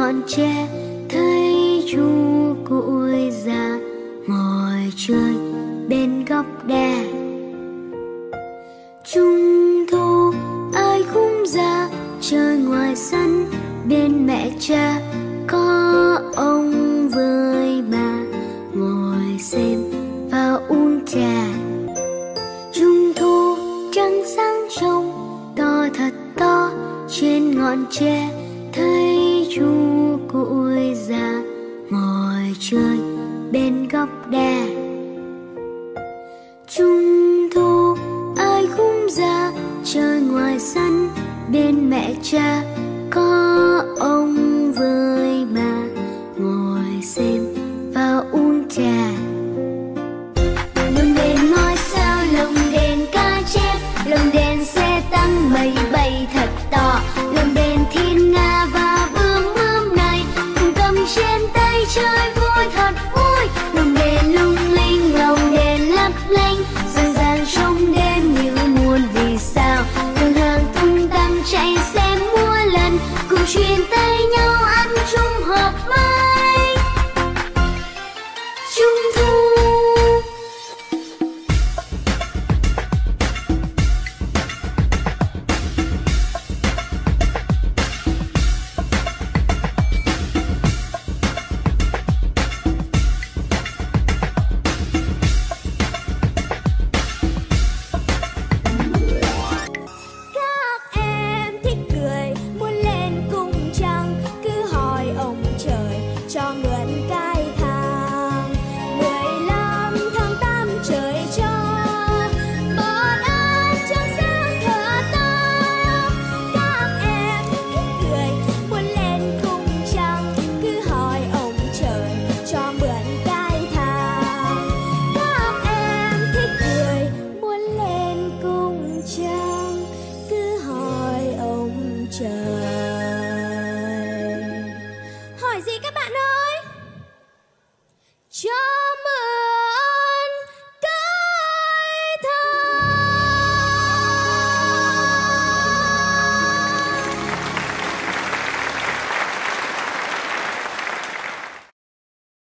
ngọn tre, thấy chú cụ già ngồi chơi bên gốc đè. Trung thu ai cũng ra chơi ngoài sân bên mẹ cha, có ông với bà ngồi xem và uống trà. Trung thu trăng sáng trông to thật to, trên ngọn tre thấy chú cụ già ngồi chơi bên gốc đè. Trung thu ai cũng ra chơi ngoài sân bên mẹ cha,